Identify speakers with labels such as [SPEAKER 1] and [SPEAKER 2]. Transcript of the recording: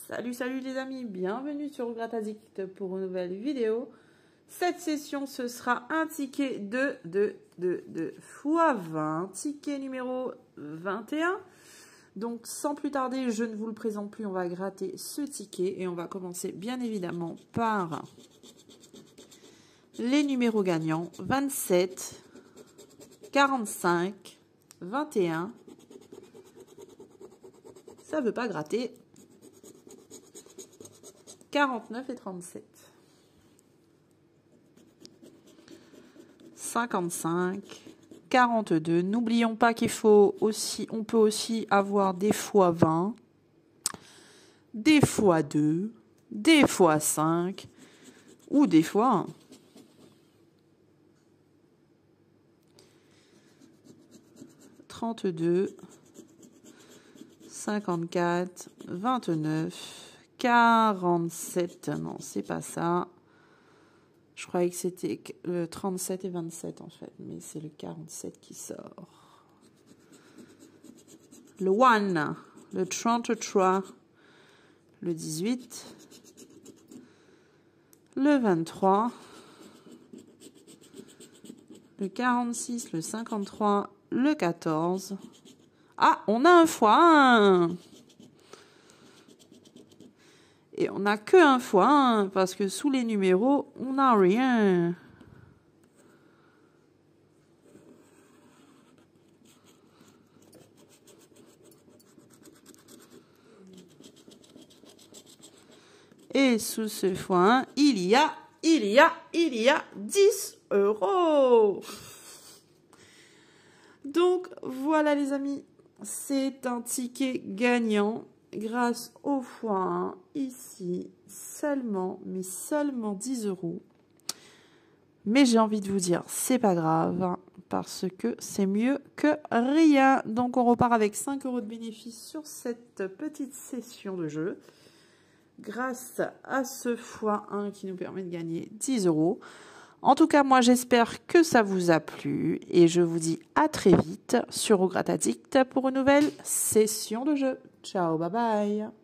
[SPEAKER 1] Salut les amis, bienvenue sur Grataddict pour une nouvelle vidéo. Cette session, ce sera un ticket de x20, ticket numéro 21. Donc sans plus tarder, je ne vous le présente plus, on va gratter ce ticket et on va commencer bien évidemment par les numéros gagnants 27, 45, 21. Ça veut pas gratter. 49 et 37. 55, 42. N'oublions pas qu'il faut aussi, on peut aussi avoir des fois 20, des fois 2, des fois 5 ou des fois 1. « 32, 54, 29, 47, non, c'est pas ça. Je croyais que c'était le 37 et 27 en fait, mais c'est le 47 qui sort. Le 1, le 33, le 18, le 23, le 46, le 53, le 14. Ah, on a un x1. Et on n'a que un x1 parce que sous les numéros, on n'a rien. Et sous ce x1, il y a 10 €. Donc voilà les amis, c'est un ticket gagnant. Grâce au x1, ici, seulement 10 €. Mais j'ai envie de vous dire, c'est pas grave, parce que c'est mieux que rien. Donc on repart avec 5 € de bénéfice sur cette petite session de jeu. Grâce à ce x1 qui nous permet de gagner 10 €. En tout cas, moi, j'espère que ça vous a plu. Et je vous dis à très vite sur Grataddict pour une nouvelle session de jeu. Ciao, bye bye.